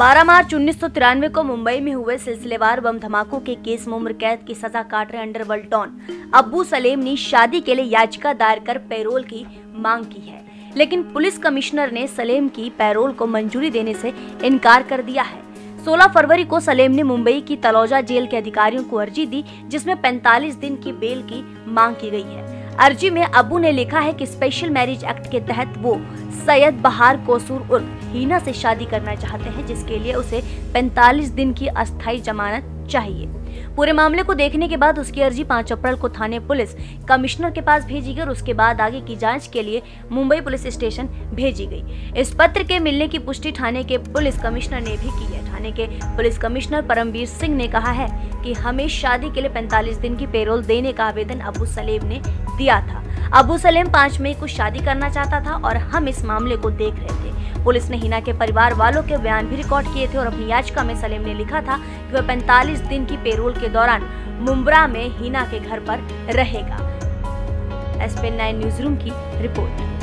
12 मार्च 1993 को मुंबई में हुए सिलसिलेवार बम धमाकों के केस में उम्र कैद की सजा काट रहे अंडरवर्ल्ड डॉन अब्बू सलेम ने शादी के लिए याचिका दायर कर पैरोल की मांग की है, लेकिन पुलिस कमिश्नर ने सलेम की पैरोल को मंजूरी देने से इनकार कर दिया है। 16 फरवरी को सलेम ने मुंबई की तलौजा जेल के अधिकारियों को अर्जी दी, जिसमें 45 दिन की बेल की मांग की गई है। अर्जी में अब्बू ने लिखा है कि स्पेशल मैरिज एक्ट के तहत वो सैयद बहार कोसूर उर्फ हीना से शादी करना चाहते हैं, जिसके लिए उसे 45 दिन की अस्थायी जमानत चाहिए। पूरे मामले को देखने के बाद उसकी अर्जी 5 अप्रैल को थाने पुलिस कमिश्नर के पास भेजी गई और उसके बाद आगे की जांच के लिए मुंबई पुलिस स्टेशन भेजी गई। इस पत्र के मिलने की पुष्टि थाने के पुलिस कमिश्नर ने भी की है। थाने के पुलिस कमिश्नर परमवीर सिंह ने कहा है कि हमें शादी के लिए 45 दिन की पेरोल देने का आवेदन अब्बू सलेम ने दिया था। अब्बू सलेम 5 मई को शादी करना चाहता था और हम इस मामले को देख रहे थे। पुलिस ने हिना के परिवार वालों के बयान भी रिकॉर्ड किए थे और अपनी याचिका में सलेम ने लिखा था कि वह 45 दिन की पेरोल के दौरान मुंब्रा में हिना के घर पर रहेगा। SPN9 न्यूज़ रूम की रिपोर्ट।